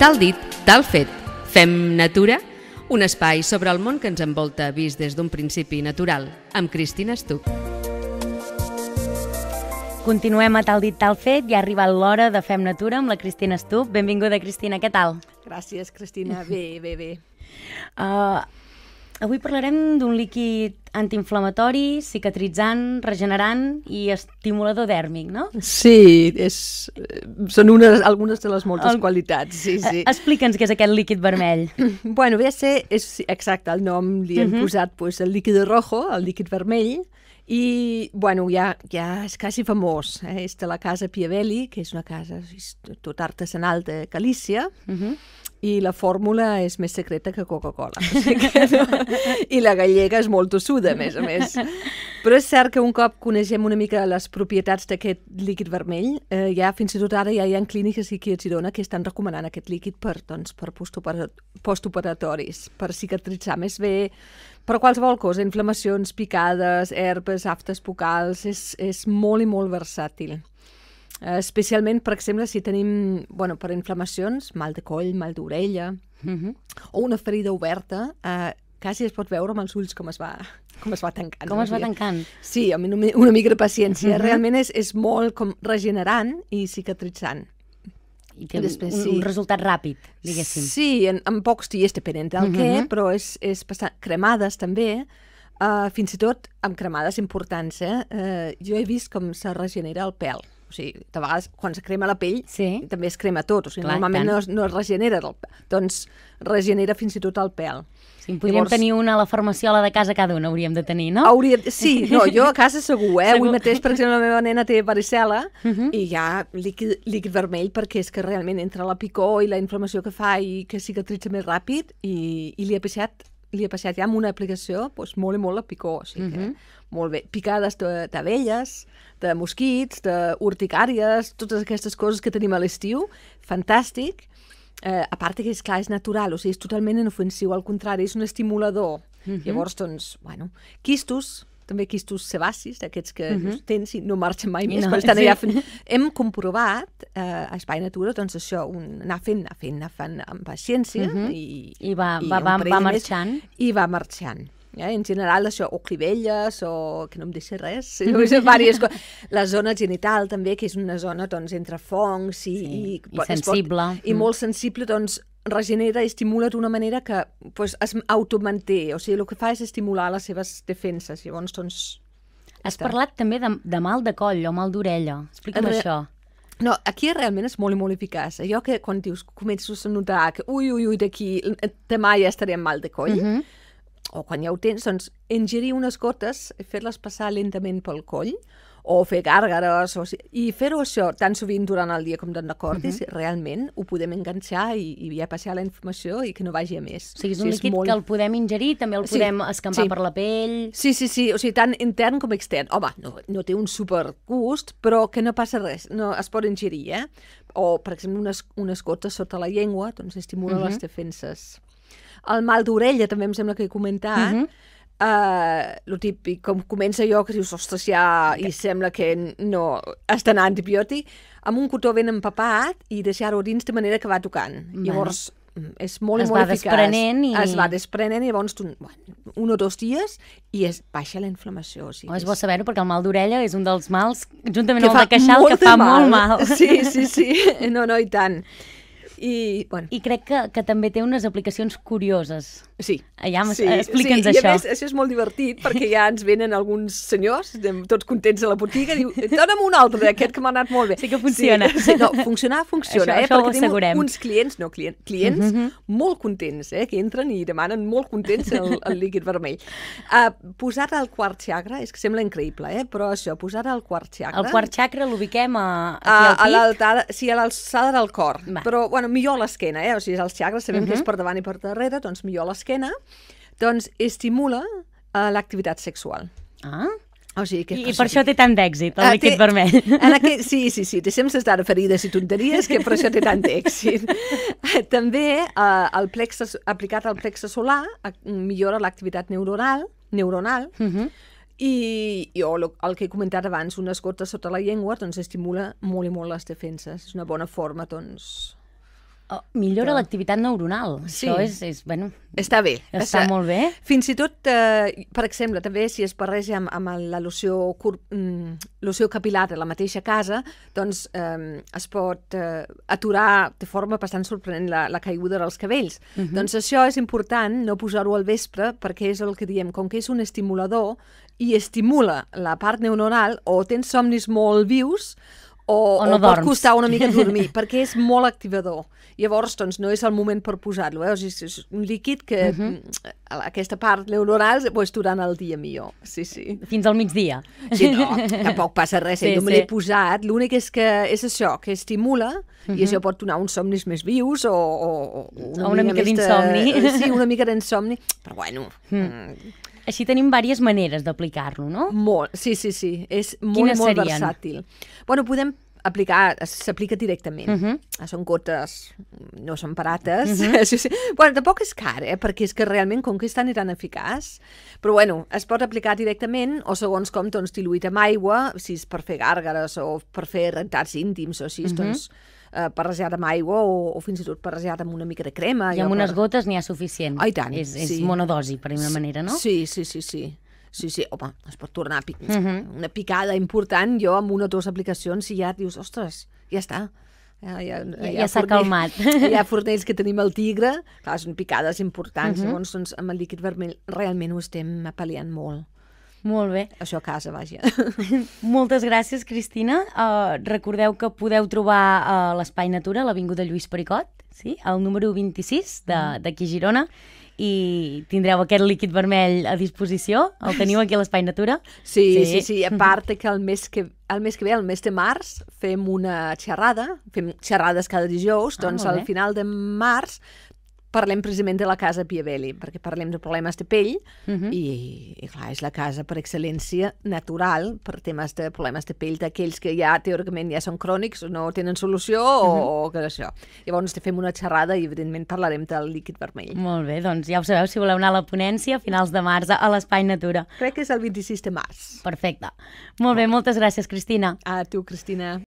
Tal dit, tal fet. Fem Natura, un espai sobre el món que ens envolta vist des d'un principi natural, amb Cristina Estup. Continuem a Tal dit, tal fet. Ja ha arribat l'hora de Fem Natura amb la Cristina Estup. Benvinguda, Cristina, què tal? Gràcies, Cristina. Bé. Avui parlarem d'un líquid antiinflamatori, cicatritzant, regenerant i estimulador dèrmic, no? Sí, són algunes de les moltes qualitats. Sí. Explica'ns què és aquest líquid vermell. Bueno, ve a ser, exacte, el nom li hem posat el líquido rojo, el líquid vermell, i, bueno, ja és quasi famós. És de la casa Piavelli, que és una casa tot artesanal de Galícia, i la fórmula és més secreta que Coca-Cola. I la gallega és molt tossuda, a més a més. Però és cert que un cop coneixem una mica les propietats d'aquest líquid vermell, fins i tot ara ja hi ha clíniques aquí a Girona que estan recomanant aquest líquid per postoperatoris, per cicatritzar més bé, per qualsevol cosa, inflamacions, picades, herpes, aftes bucals, és molt i molt versàtil. Especialment, per exemple, si tenim, per inflamacions, mal de coll, mal d'orella, o una ferida oberta, quasi es pot veure amb els ulls com es va tancant. Com es va tancant? Sí, amb una mica de paciència. Realment és molt com regenerant i cicatritzant. I té un resultat ràpid, diguéssim. Sí, en pocs dies, depenent del què, però és bastant... Cremades, també. Fins i tot amb cremades importants. Jo he vist com se regenera el pèl. O sigui, de vegades, quan es crema la pell, també es crema tot. O sigui, normalment no es regenera el pèl. Doncs regenera fins i tot el pèl. Sí, podríem tenir una a la farmaciola de casa cada una, hauríem de tenir, no? Sí, jo a casa segur, Avui mateix, per exemple, la meva nena té varicel·la i hi ha líquid vermell perquè és que realment entre la picor i la inflamació que fa i que cicatritza més ràpid i li ha passat ja amb una aplicació molt i molt la picor. O sigui que molt bé. Picades d'abelles, de mosquits, d'urticàries, totes aquestes coses que tenim a l'estiu, fantàstic. A part que, esclar, és natural, o sigui, és totalment inofensiu, al contrari, és un estimulador. Llavors, doncs, quistos, també quistos sebacis, d'aquests que tens i no marxen mai més. Per tant, hem comprovat a Espai Natura, doncs això, anar fent amb paciència i va marxant. I va marxant. En general, això, o clivelles, o que no em deixa res, diverses coses. La zona genital, també, que és una zona entre fongs i sensible. I molt sensible, doncs, regenera i estimula d'una manera que es automanté. O sigui, el que fa és estimular les seves defenses. Llavors, doncs... Has parlat també de mal de coll o mal d'orella. Explica'm això. No, aquí realment és molt i molt eficaç. Allò que quan dius, comences a notar que ui, d'aquí, demà ja estaré amb mal de coll, o quan ja ho tens, doncs ingerir unes gotes, fer-les passar lentament pel coll, o fer gàrgares, i fer-ho això tan sovint durant el dia com de recordis, realment ho podem enganxar i ja passar la informació i que no vagi a més. O sigui, és un líquid que el podem ingerir, també el podem escampar per la pell... Sí, o sigui, tant intern com extern. Home, no té un supergust, però que no passa res, es pot ingerir, O, per exemple, unes gotes sota la llengua, doncs estimula les defenses. El mal d'orella, també em sembla que he comentat, el típic, com comença jo, que dius, ostres, ja, i sembla que no has d'anar antibiòtic, amb un cotó ben empapat i deixar-ho dins de manera que va tocant. Llavors, és molt eficaç. Es va desprenent i llavors, 1 o 2 dies, i baixa la inflamació. És bo saber-ho, perquè el mal d'orella és un dels mals, juntament amb el de queixal, que fa molt mal. Sí, no, i tant. I crec que també té unes aplicacions curioses. Sí. Explica'ns això. I a més, això és molt divertit, perquè ja ens venen alguns senyors, tots contents a la botiga, diu, dona'm un altre d'aquest que m'ha anat molt bé. Sí que funciona. No, funcionar funciona, això ho perquè assegurem. tenim uns clients molt contents, que entren i demanen molt contents el líquid vermell. Posar al quart chakra, és que sembla increïble, però això, posar al quart chakra... El quart chakra l'ubiquem aquí al pic? Sí, a l'alçada del cor, però, millor a l'esquena, o sigui, els xacres sabem que és per davant i per darrere, doncs millor a l'esquena, doncs estimula l'activitat sexual. O sigui, I per això té tant d'èxit, el líquid vermell. Sí, deixem d'estar ferides i tonteries, que per això té tant d'èxit. També, aplicat al plexe solar, millora l'activitat neuronal, i el que he comentat abans, unes gotes sota la llengua, doncs estimula molt i molt les defenses. És una bona forma, doncs... Millora l'activitat neuronal. Sí. Això és bueno, Està bé. està molt bé. Fins i tot, per exemple, també si es barreja amb la loció capil·lar de la mateixa casa, doncs es pot aturar de forma bastant sorprenent la caiguda dels cabells. Doncs això és important, no posar-ho al vespre, perquè és el que diem, com que és un estimulador i estimula la part neuronal, o tens somnis molt vius, o no pot dorms. costar una mica dormir, perquè és molt activador. Llavors, doncs, no és el moment per posar-lo. O sigui, és un líquid que aquesta part neuronal pues, durant el dia millor. Sí, sí. Fins al migdia. Sí, no, tampoc passa res. Sí, Jo me l'he posat. L'únic és que és això, que estimula, i això pot donar uns somnis més vius o una mica d'insomni. Sí, una mica d'insomni. Però bueno... Així tenim diverses maneres d'aplicar-lo, no? Molt, sí. És molt, Quines molt serien? versàtil. Bueno, podem aplicar, s'aplica directament. Són gotes, no són barates. Sí. Bueno, tampoc és car, perquè és que realment, com que és tan i tan eficaç, però bueno, es pot aplicar directament o segons com, doncs, diluït amb aigua, si és per fer gàrgares o per fer rentats íntims o així, doncs, barrejat amb aigua o fins i tot barrejat amb una mica de crema. I amb unes gotes n'hi ha suficient. Ah, i tant, És sí. monodosi, per una manera, no? Sí. Sí, home, es pot tornar una picada important. Jo amb una o dues aplicacions i ja dius, ostres, ja està. Ja s'ha calmat. Hi ha fornells que tenim al Tigre, clar, són picades importants, llavors doncs, amb el líquid vermell realment ho estem pal·liant molt. Molt bé. Això a casa, vaja. Moltes gràcies, Cristina. Recordeu que podeu trobar l'Espai Natura a l'Avinguda Lluís Pericot, sí? Al número 26 d'aquí a Girona, i tindreu aquest líquid vermell a disposició. El teniu aquí a l'Espai Natura? Sí. A part que el mes que ve, el mes de març, fem una xerrada, fem xerrades cada dijous, doncs al final de març parlem precisament de la casa Piavelli, perquè parlem de problemes de pell i clar, és la casa per excel·lència natural per temes de problemes de pell d'aquells que ja teòricament ja són crònics o no tenen solució o que això. Llavors fem una xerrada i evidentment parlarem del líquid vermell. Molt bé, doncs ja ho sabeu, si voleu anar a la ponència a finals de març a l'Espai Natura. Crec que és el 26 de març. Perfecte. Molt bé, moltes gràcies, Cristina. A tu, Cristina.